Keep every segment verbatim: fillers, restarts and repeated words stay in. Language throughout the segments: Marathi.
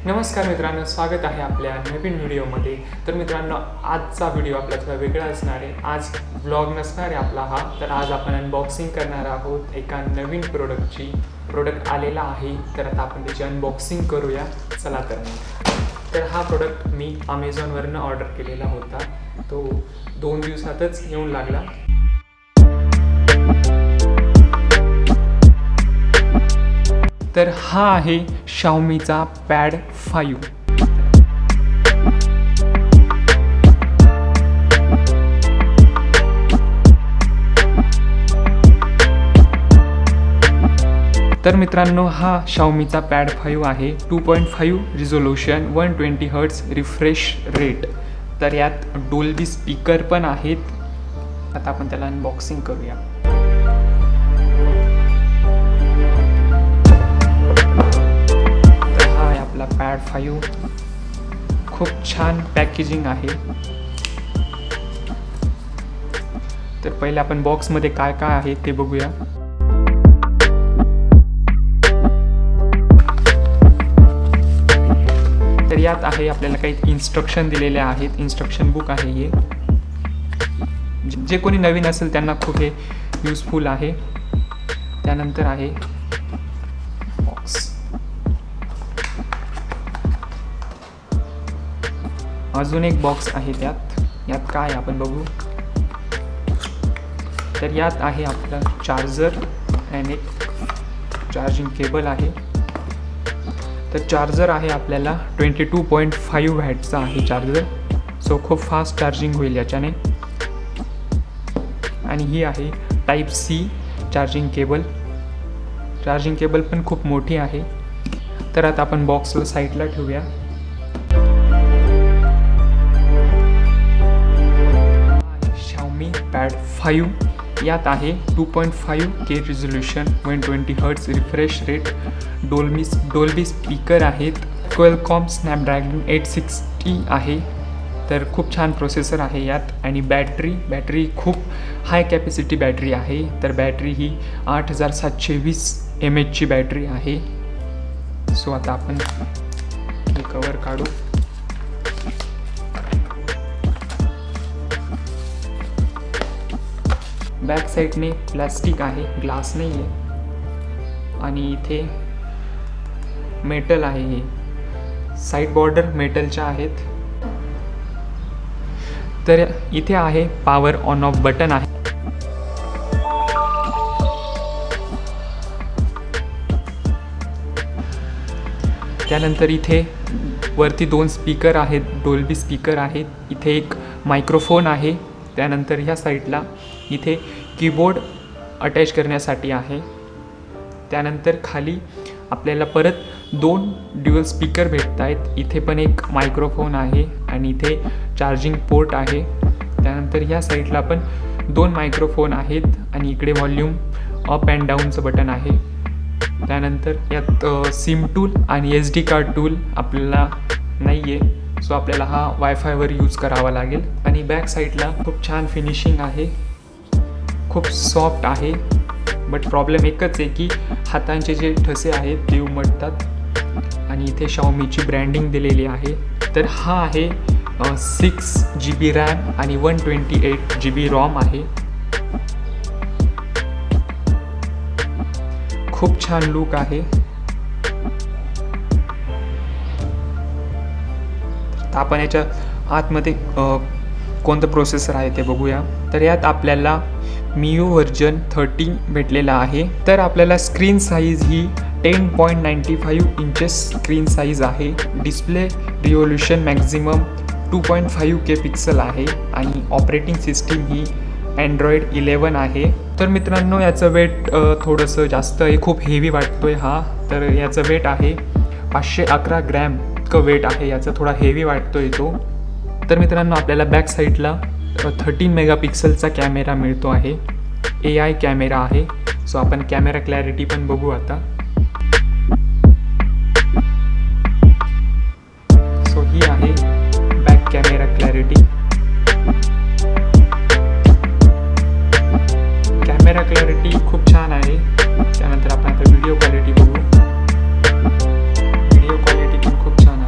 नमस्कार मित्रांनो, स्वागत आहे आपल्या नवीन व्हिडिओमध्ये। तर मित्रांनो, आजचा व्हिडिओ आपला थोडा वेगळा असणार आहे। आज व्लॉग नसणार आहे आपला हा, तर आज आपण अनबॉक्सिंग करणार आहोत एका नवीन प्रोडक्टची। प्रोडक्ट आलेला आहे, तर आता आपण त्याची अनबॉक्सिंग करूया। चला तर तर हा प्रोडक्ट मी अमेझॉनवरनं ऑर्डर केलेला होता, तो दोन दिवसातच येऊन लागला। तर हा आहे शाओमीचा पॅड फाइव। तर मित्रांनो, हा शाओमीचा पॅड फाइव आहे। Two point five resolution, one twenty hertz refresh rate. तर यात डोल्बी स्पीकर पण आहेत। आता आपण त्याला अनबॉक्सिंग करूया। पॅड फाइव खूप छान पॅकेजिंग आहे। तर पहिले आपण बॉक्समध्ये काय काय आहे ते बघूया। तर यात आहे आपल्याला काही इन्स्ट्रक्शन दिलेले आहेत। इन्स्ट्रक्शन बुक आहे हे, जे कोणी नवीन असेल त्यांना खूप हे युजफुल आहे। त्यानंतर आहे बॉक्स। अजून एक बॉक्स आहे त्यात। यात काय आपण बघू। तर यात आहे आपला चार्जर आणि एक चार्जिंग केबल आहे। तर चार्जर आहे आपल्याला ट्वेंटी टू पॉईंट फाइव्ह वॅटचा आहे चार्जर, सो खूप फास्ट चार्जिंग होईल याच्याने। आणि ही आहे type C charging cable. Charging cable पण खूप मोठी आहे। तर आता आपण बॉक्सला साईडला ठेवूया। पॅड फाइव यात आहे two point five K resolution, one twenty hertz refresh rate, Dolby Dolby speaker आहेत, क्वेलकॉम स्नॅपड्रॅगन एट सिक्स्टी आहे। तर खूप छान प्रोसेसर आहे यात। आणि बॅटरी बॅटरी खूप हाय कॅपॅसिटी बॅटरी आहे। तर बॅटरी ही आठ हजार सातशे वीस एम एचची बॅटरी आहे। सो आता आपण हे कवर काढू। बॅक साईडने प्लास्टिक आहे, ग्लास नाही आहे। आणि इथे मेटल आहे, हे साईड बॉर्डर मेटलच्या आहेत। तर इथे आहे पॉवर ऑन ऑफ बटन आहे। त्यानंतर इथे वरती दोन स्पीकर आहेत, डोल्बी स्पीकर आहेत। इथे एक मायक्रोफोन आहे। त्यानंतर ह्या साईडला इथे कीबोर्ड अटॅच करण्यासाठी आहे। त्यानंतर खाली आपल्याला परत दोन ड्युअल स्पीकर भेटत आहेत। इथे पण एक मायक्रोफोन आहे आणि इथे चार्जिंग पोर्ट आहे। त्यानंतर ह्या साईडला पण दोन मायक्रोफोन आहेत आणि इकडे व्हॉल्यूम अप अँड डाऊनचं बटन आहे। त्यानंतर यात सिम टूल आणि एस डी कार्ड टूल आपल्याला नाही आहे, सो आपल्याला हा वायफायवर यूज करावा लागेल। आणि बॅक साईडला खूप छान फिनिशिंग आहे, खूप सॉफ्ट आहे। बट प्रॉब्लेम एकच आहे की हातांचे जे ठसे आहेत ते उमटतात। आणि इथे शाओमीची ब्रँडिंग दिलेली आहे। तर हा आहे सिक्स जी बी रॅम आणि one twenty eight G B ROM आहे। खूप छान लुक आहे। आपण याच्या आतमध्ये कोणतं प्रोसेसर आहे ते बघूया। तर यात आपल्याला मिओ व्हर्जन थर्टीन भेटलेला आहे। तर आपल्याला स्क्रीन साईज ही ten point ninety five inches screen size आहे। Display resolution maximum two point five K pixel आहे। आणि ऑपरेटिंग सिस्टीम ही अँड्रॉइड इलेवन आहे। तर मित्रांनो, याचं वेट थोडंसं जास्त आहे, खूप हेवी वाटतोय हा। तर याचं वेट आहे पाचशे अकरा ग्रॅम इतकं वेट आहे याचा, थोडा हेवी वाटतोय तो। तर मित्रांनो, आपल्याला बॅक साईडला थर्टीन मेगापिक्सलचा कॅमेरा मिळतो आहे, ए आय कॅमेरा आहे। सो आपण कॅमेरा क्लॅरिटी पण बघू आता। सो ही आहे back camera clarity. Camera clarity खूप छान आहे। त्यानंतर आपण आता व्हिडिओ क्वालिटी बघू। व्हिडिओ क्वालिटी पण खूप छान आहे।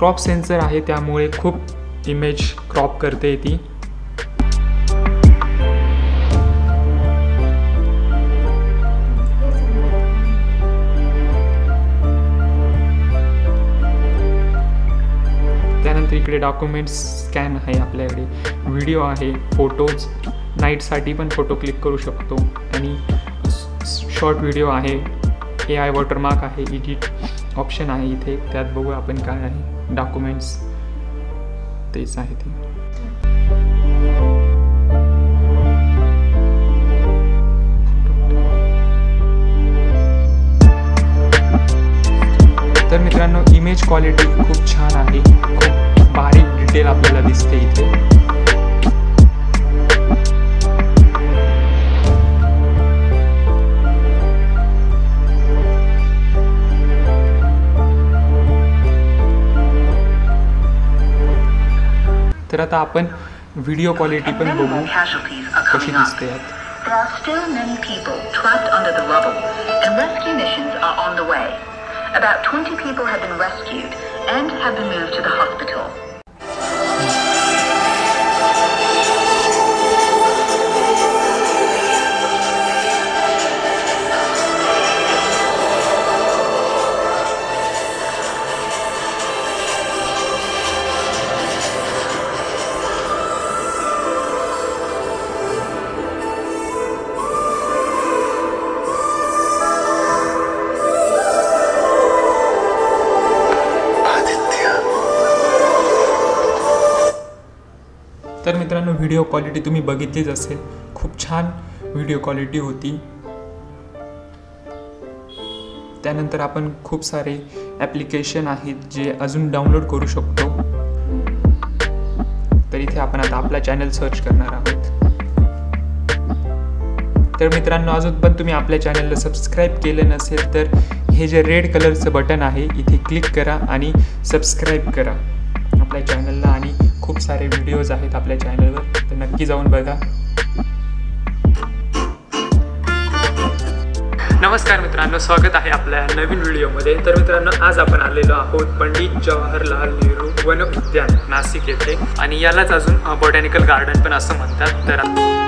क्रॉप सेन्सर आहे, त्यामुळे खूप इमेज क्रॉप करते ती. त्यानंतर इकडे डॉक्युमेंट्स स्कॅन आहे, आपल्याकडे व्हिडिओ आहे, फोटोज, नाईटसाठी पण फोटो क्लिक करू शकतो आणि शॉर्ट व्हिडिओ आहे, ए आय वॉटरमार्क आहे, एडिट ऑप्शन आहे इथे. त्यात बघू आपण काय आहे, डॉक्युमेंट्स तेच आहे ते. तर मित्रांनो, इमेज क्वालिटी खूप छान आहे, खूप बारीक डिटेल आपल्याला दिसते इथे. तर आता आपण व्हिडिओ क्वालिटी पण बघू कशी दिसते यात. There are still many people trapped under the rubble, and rescue missions are on the way. About twenty people have been rescued and have been moved to the hospital. तर मित्रांनो, व्हिडिओ क्वालिटी तुम्ही बघितलीच असेल, खूप छान व्हिडिओ क्वालिटी होती. त्यानंतर आपण खूप सारे ॲप्लिकेशन आहेत जे अजून डाउनलोड करू शकतो. तर इथे आपण आता आपला चॅनल सर्च करणार आहोत. तर मित्रांनो, अजून पण तुम्ही आपल्या चॅनलला सबस्क्राईब केलं नसेल तर हे जे रेड कलरचं बटन आहे इथे क्लिक करा आणि सबस्क्राईब करा आपल्या चॅनलला. आणि खूप सारे व्हिडिओज आहेत आपल्या चॅनलवर, तर नक्की जाऊन बघा. नमस्कार मित्रांनो, स्वागत आहे आपल्या नवीन व्हिडिओमध्ये. तर मित्रांनो, आज आपण आलेलो आहोत पंडित जवाहरलाल नेहरू वन उद्यान नाशिक येथे, आणि यालाच अजून बॉटॅनिकल गार्डन पण असं म्हणतात. तर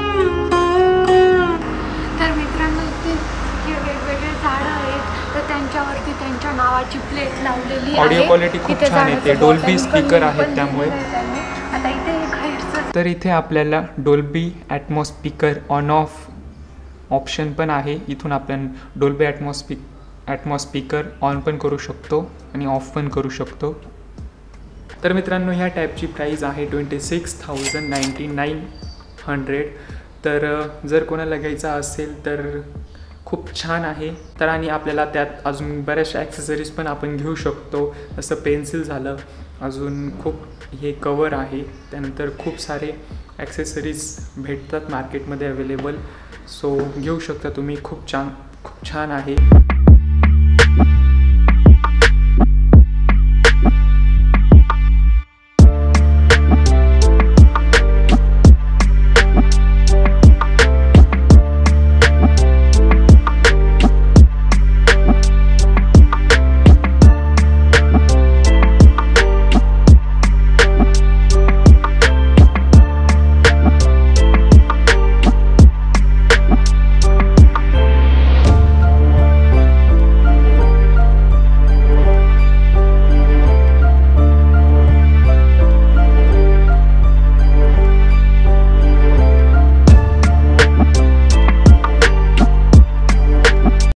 तर मित्रांनो, इथे जे वेगवेगळे झाडं आहेत तर त्यांच्यावरती त्यांच्या नावाची प्लेट लावलेली आहे. ऑडिओ क्वालिटी खूप छान येते, डोल्बी स्पीकर आहेत त्यामुळे. आता इथे एक हाईटचं तर इथे आपल्याला Dolby Atmos speaker on off option पण आहे. इथून आपण Dolby Atmos speak Atmos speaker on पण करू शकतो आणि ऑफ पण करू शकतो. तर मित्रांनो, ह्या टॅबची प्राईस आहे twenty six thousand ninety nine hundred. तर जर कोणाला घ्यायचा असेल तर खूप छान आहे. तर आणि आपल्याला त्यात अजून बऱ्याचशा ॲक्सेसरीज पण आपण घेऊ शकतो, जसं पेन्सिल झालं, अजून खूप हे कवर आहे. त्यानंतर खूप सारे ॲक्सेसरीज भेटतात मार्केटमध्ये अवेलेबल, सो घेऊ शकता तुम्ही. खूप छान खूप छान आहे.